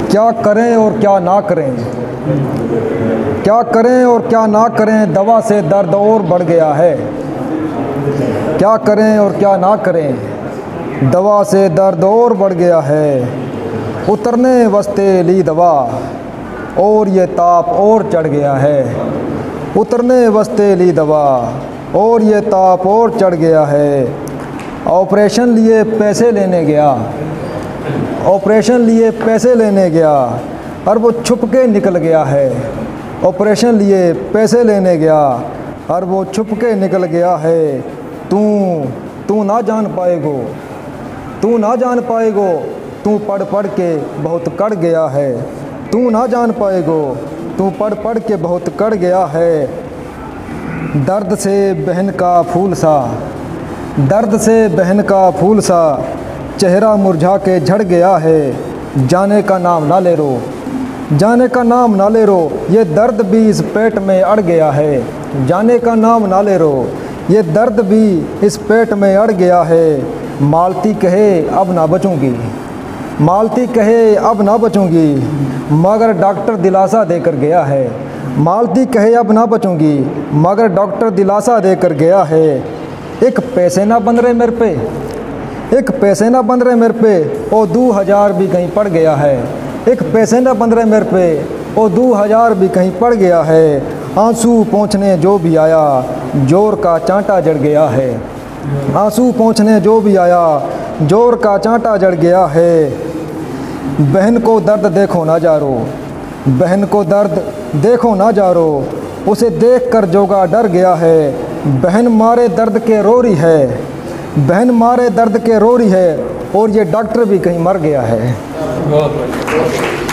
क्या करें और क्या ना करें, क्या करें और क्या ना करें, दवा से दर्द और बढ़ गया है। क्या करें और क्या ना करें, दवा से दर्द और बढ़ गया है। उतरने वस्ते ली दवा और ये ताप और चढ़ गया है। उतरने वस्ते ली दवा और ये ताप और चढ़ गया है। ऑपरेशन लिए पैसे लेने गया, ऑपरेशन लिए पैसे लेने गया और वो छुप के निकल गया है। ऑपरेशन लिए पैसे लेने गया और वो छुप के निकल गया है। तू ना जान पाएगो, तू ना जान पाएगो, तू पढ़ पढ़ के बहुत कड़ गया है। तू ना जान पाएगो, तू पढ़ पढ़ के बहुत कड़ गया है। दर्द से बहन का फूल सा, दर्द से बहन का फूल सा, चेहरा मुरझा के झड़ गया है। जाने का नाम ना ले रो, जाने का नाम ना ले रो, ये दर्द भी इस पेट में अड़ गया है। जाने का नाम ना ले रो, ये दर्द भी इस पेट में अड़ गया है। मालती कहे अब ना बचूंगी, मालती कहे अब ना बचूंगी, मगर डॉक्टर दिलासा देकर गया है। मालती कहे अब ना बचूंगी, मगर डॉक्टर दिलासा देकर गया है। एक पैसे ना बन रहे मेरे पे, एक पैसे ना बन रहे मेरे पे, ओ 2000 भी कहीं पड़ गया है। एक पैसे ना बन रहे मेरे पे, ओ 2000 भी कहीं पड़ गया है। आंसू पोंछने जो भी आया, जोर का चांटा जड़ गया है। आंसू पोंछने जो भी आया, जोर का चांटा जड़ गया है। बहन को दर्द देखो ना जारो, बहन को दर्द देखो ना जारो, उसे देख कर जोगा डर गया है। बहन मारे दर्द के रो रही है, बहन मारे दर्द के रो रही है, और ये डॉक्टर भी कहीं मर गया है।